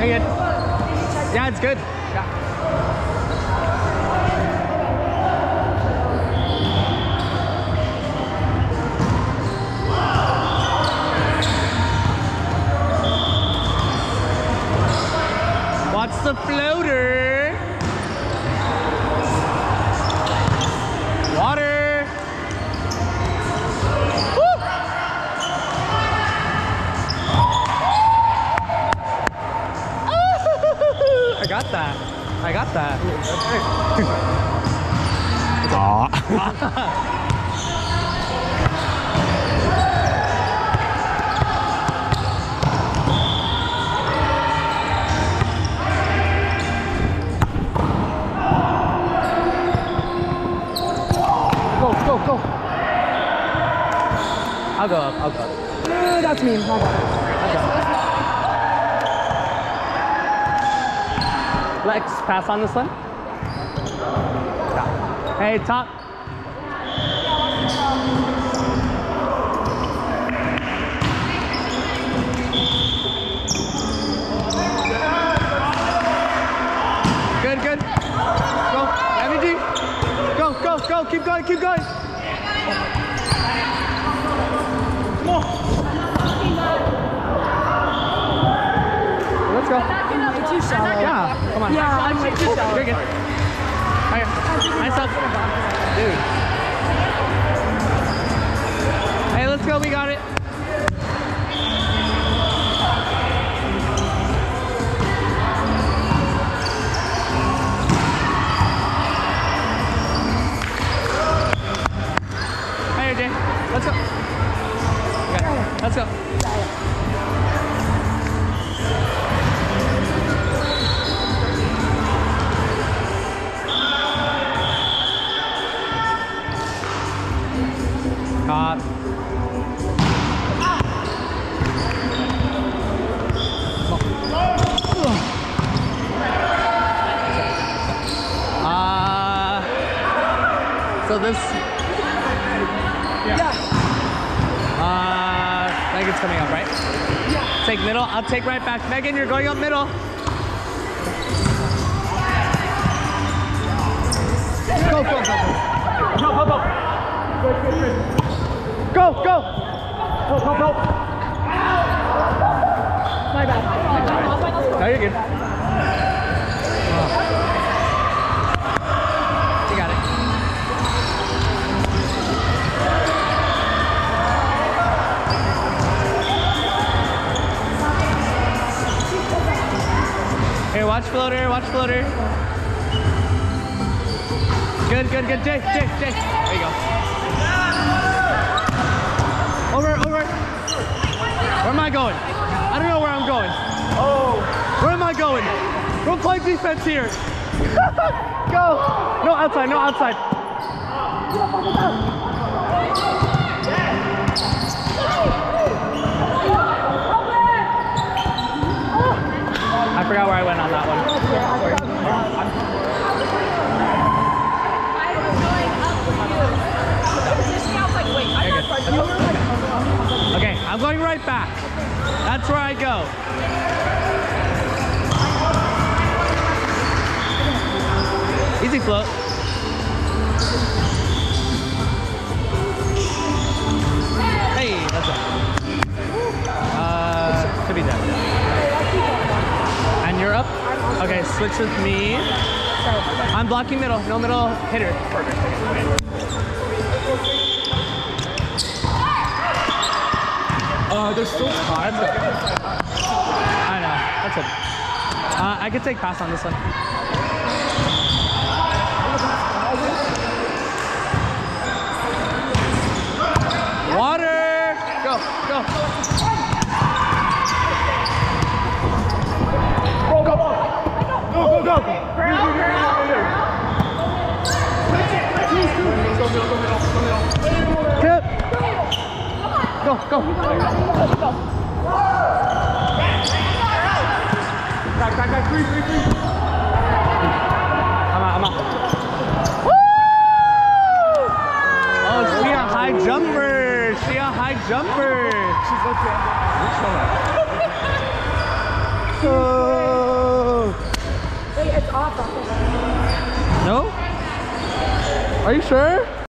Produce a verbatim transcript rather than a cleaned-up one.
Very good. Yeah, it's good. Yeah. Watch the floater. Water. Woo. I got that. I got that. Aw. Go, go. I'll go up, I'll go up. No, that's me. I'll go. I'll go. Lex, pass on this one. Yeah. Hey, top. Good, good. Go, M V G. Go, go, go, keep going, keep going. Come on. Let's go. I'm too shallow. Yeah, come on. Yeah, I'm way too shallow. You're good. Right. Nice up. Dude. Hey, let's go, we got it. Let's go. Okay, let's go. Caught. Uh, so this. Yeah. Uh, Megan's coming up, right? Yeah. Take middle. I'll take right back. Megan, you're going up middle. Go, go, go, go. Go, go, go. Go, go. Go, go, go. My bad. No, you're good. Oh. You got it. Here, watch floater, watch floater. Good, good, good. Jay, Jay, Jay. There you go. Over, over. Where am I going? I don't know where I'm going. Oh. Where am I going? Don't play defense here. Go. No outside, no outside. I forgot where I went on that one. Okay, I'm going right back. That's where I go. Easy float. Hey, that's it. Uh, should be done. And you're up? Okay, switch with me. I'm blocking middle, no middle hitter. Perfect. Uh, they're still tied. I know, that's it. Uh, I could take pass on this one. Water! Go, go. Go, go, go. Go, go, go. Tip. Go, go. Back, back, back. Three, three, three. I'm out, I'm out. Woo! Oh, she a high jumper. She a high jumper. She's okay. Oh. No? Are you sure?